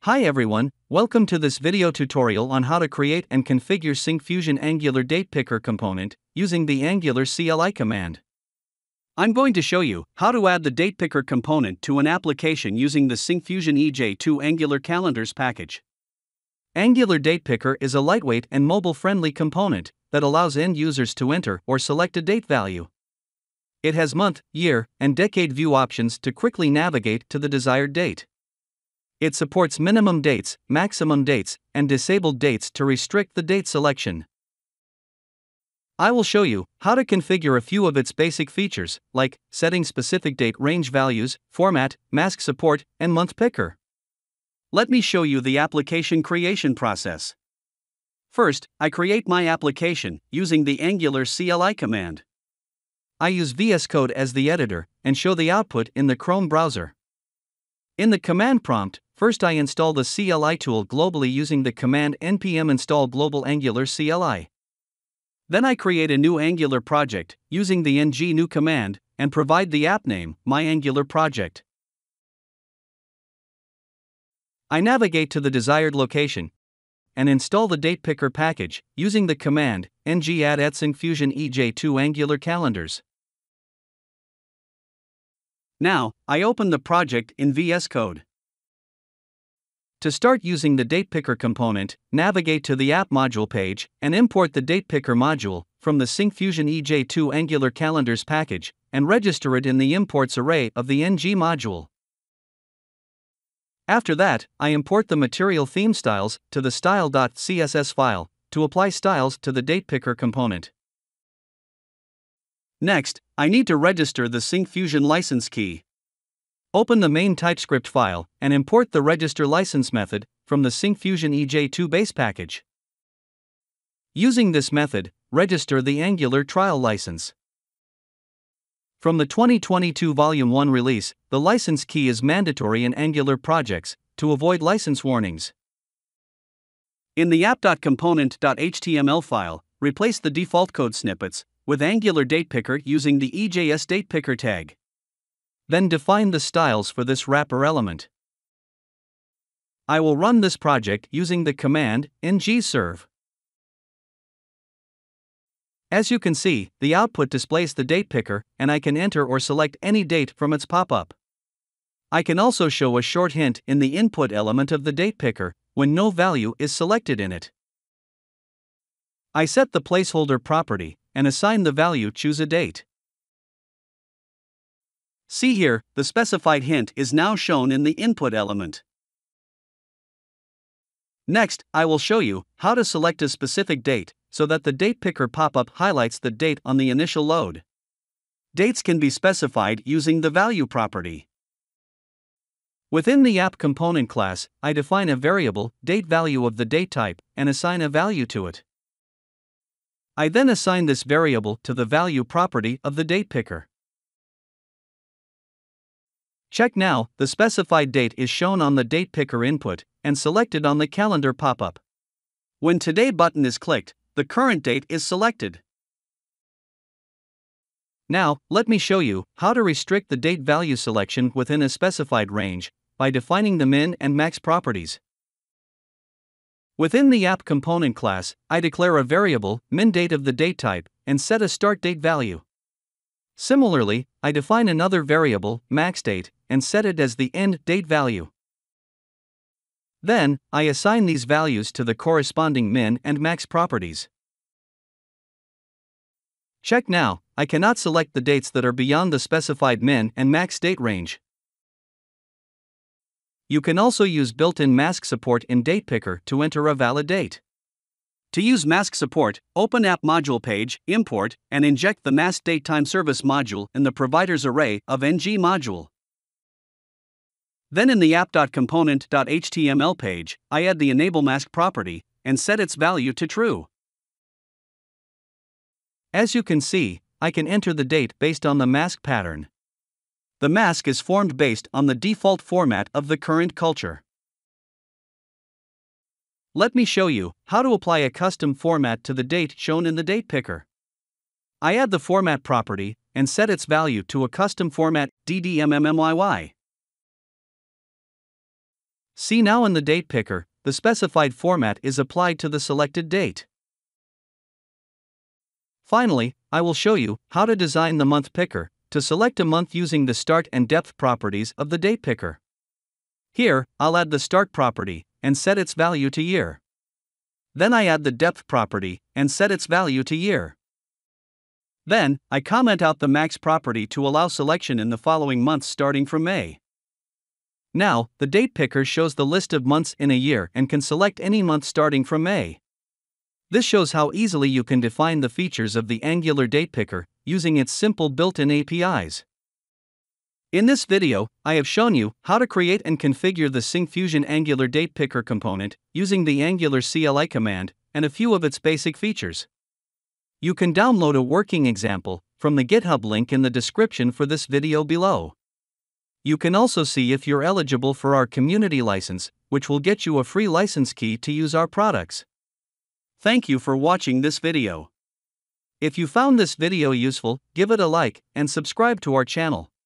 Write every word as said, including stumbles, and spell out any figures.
Hi everyone, welcome to this video tutorial on how to create and configure Syncfusion Angular DatePicker component using the Angular C L I command. I'm going to show you how to add the DatePicker component to an application using the Syncfusion E J two Angular Calendars package. Angular DatePicker is a lightweight and mobile-friendly component that allows end users to enter or select a date value. It has month, year, and decade view options to quickly navigate to the desired date. It supports minimum dates, maximum dates, and disabled dates to restrict the date selection. I will show you how to configure a few of its basic features, like setting specific date range values, format, mask support, and month picker. Let me show you the application creation process. First, I create my application using the Angular C L I command. I use V S Code as the editor and show the output in the Chrome browser. In the command prompt, first I install the C L I tool globally using the command npm install global angular C L I. Then I create a new Angular project using the ng-new command and provide the app name, my Angular project. I navigate to the desired location and install the DatePicker package using the command ng add at Syncfusion E J two Angular Calendars. Now, I open the project in V S Code. To start using the DatePicker component, navigate to the App Module page and import the DatePicker module from the Syncfusion E J two Angular Calendars package and register it in the imports array of the ng module. After that, I import the material theme styles to the style.css file to apply styles to the DatePicker component. Next, I need to register the Syncfusion license key. Open the main TypeScript file and import the register license method from the Syncfusion E J two base package. Using this method, register the Angular trial license. From the twenty twenty-two Volume one release, the license key is mandatory in Angular projects to avoid license warnings. In the app.component.html file, replace the default code snippets with Angular DatePicker using the E J S DatePicker tag. Then define the styles for this wrapper element. I will run this project using the command ng-serve. As you can see, the output displays the DatePicker, and I can enter or select any date from its pop-up. I can also show a short hint in the input element of the DatePicker when no value is selected in it. I set the placeholder property and assign the value choose a date. See here, the specified hint is now shown in the input element. Next, I will show you how to select a specific date so that the DatePicker pop-up highlights the date on the initial load. Dates can be specified using the value property. Within the app component class, I define a variable, date value of the date type, and assign a value to it. I then assign this variable to the value property of the DatePicker. Check now, the specified date is shown on the DatePicker input and selected on the calendar pop-up. When Today button is clicked, the current date is selected. Now, let me show you how to restrict the date value selection within a specified range by defining the min and max properties. Within the app component class, I declare a variable, min date of the date type, and set a start date value. Similarly, I define another variable, max date, and set it as the end date value. Then, I assign these values to the corresponding min and max properties. Check now, I cannot select the dates that are beyond the specified min and max date range. You can also use built-in mask support in DatePicker to enter a valid date. To use mask support, open App Module page, import, and inject the mask datetime service module in the provider's array of ng module. Then in the app.component.html page, I add the enable mask property and set its value to true. As you can see, I can enter the date based on the mask pattern. The mask is formed based on the default format of the current culture. Let me show you how to apply a custom format to the date shown in the DatePicker. I add the format property and set its value to a custom format D D M M M Y Y. See now in the date picker, the specified format is applied to the selected date. Finally, I will show you how to design the month picker to select a month using the start and depth properties of the date picker. Here, I'll add the start property and set its value to year. Then I add the depth property and set its value to year. Then, I comment out the max property to allow selection in the following months starting from May. Now, the date picker shows the list of months in a year and can select any month starting from May. This shows how easily you can define the features of the Angular DatePicker using its simple built-in A P Is. In this video, I have shown you how to create and configure the Syncfusion Angular DatePicker component using the Angular C L I command and a few of its basic features. You can download a working example from the GitHub link in the description for this video below. You can also see if you're eligible for our community license, which will get you a free license key to use our products. Thank you for watching this video. If you found this video useful, give it a like and subscribe to our channel.